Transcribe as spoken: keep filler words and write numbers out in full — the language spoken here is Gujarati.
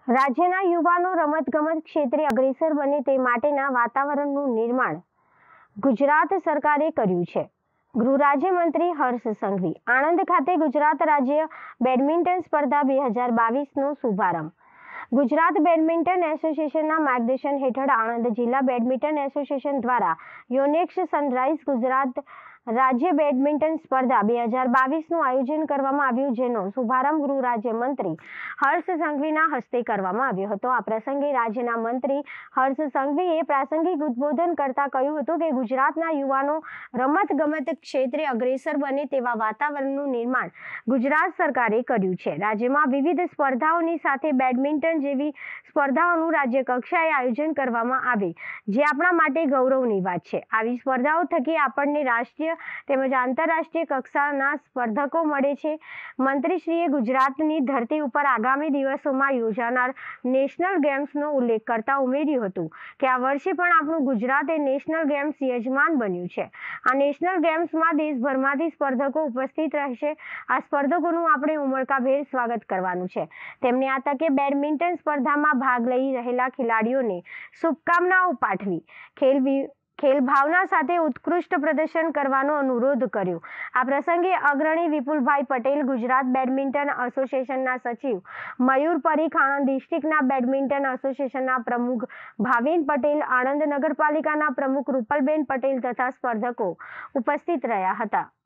રાજ્યના યુવાનો રમતગમત ક્ષેત્રે અગ્રેસર બને તે માટેના વાતાવરણનું નિર્માણ ગુજરાત સરકારે કર્યું છે. ગૃહ રાજ્યમંત્રી હર્ષ સંઘવી આણંદ ખાતે ગુજરાત રાજ્ય બેડમિન્ટન સ્પર્ધા બે હજાર બાવીસનો શુભારંભ. ગુજરાત બેડમિન્ટન એસોસિએશનના માર્ગદર્શન હેઠળ આણંદ જિલ્લા બેડમિન્ટન એસોસિએશન દ્વારા યોનેક્સ સનરાઇઝ ગુજરાત રાજ્ય બેડમિન્ટન સ્પર્ધા બે હજાર બાવીસનું આયોજન કરવામાં આવ્યું, જેનો શુભારંભ ગૃહ રાજ્યમંત્રી હર્ષ સંઘવીના હસ્તે કરવામાં આવ્યો હતો. આ પ્રસંગે રાજ્યના મંત્રી હર્ષ સંઘવીએ પ્રાસંગિક ઉદ્બોધન કરતા કહ્યું હતું કે ગુજરાતના યુવાનો રમત ગમત ક્ષેત્રે અગ્રેસર બને તેવા વાતાવરણનું નિર્માણ ગુજરાત સરકારે કર્યું છે. રાજ્યમાં વિવિધ સ્પર્ધાઓની સાથે બેડમિન્ટન જેવી સ્પર્ધાઓનું રાજ્ય કક્ષાએ આયોજન કરવામાં આવે, જે આપણા માટે ગૌરવની વાત છે. આવી સ્પર્ધાઓ થકી આપણને રાષ્ટ્રીય તેમજ આંતરરાષ્ટ્રીય કક્ષાના સ્પર્ધકો મળે છે. મંત્રીશ્રીએ ગુજરાતની ધરતી ઉપર આગામી દિવસોમાં યોજાનાર નેશનલ ગેમ્સનો ઉલ્લેખ કરતા ઉમેર્યું હતું કે આ વર્ષે પણ આપણું ગુજરાત એ નેશનલ ગેમ્સ યજમાન બન્યું છે. આ નેશનલ ગેમ્સમાં દેશભરમાંથી સ્પર્ધકો ઉપસ્થિત રહેશે. આ સ્પર્ધકોનું આપણે ઉમળકાભેર સ્વાગત કરવાનું છે. તેમણે આ તકે બેડમિન્ટન સ્પર્ધામાં ભાગ લઈ રહેલા ખેલાડીઓને શુભકામનાઓ પાઠવી ખેલ ખેલ ભાવના સાથે ઉત્કૃષ્ટ પ્રદર્શન કરવાનો અનુરોધ કર્યો. આ પ્રસંગે અગ્રણી વિપુલભાઈ પટેલ, ગુજરાત બેડમિન્ટન એસોસિએશનના સચિવ મયુર પરીખ, આણંદ ડિસ્ટ્રિક્ટના બેડમિન્ટન એસોસિએશનના પ્રમુખ ભાવિન પટેલ, આણંદ નગરપાલિકાના પ્રમુખ રૂપલબેન પટેલ તથા સ્પર્ધકો ઉપસ્થિત રહ્યા હતા.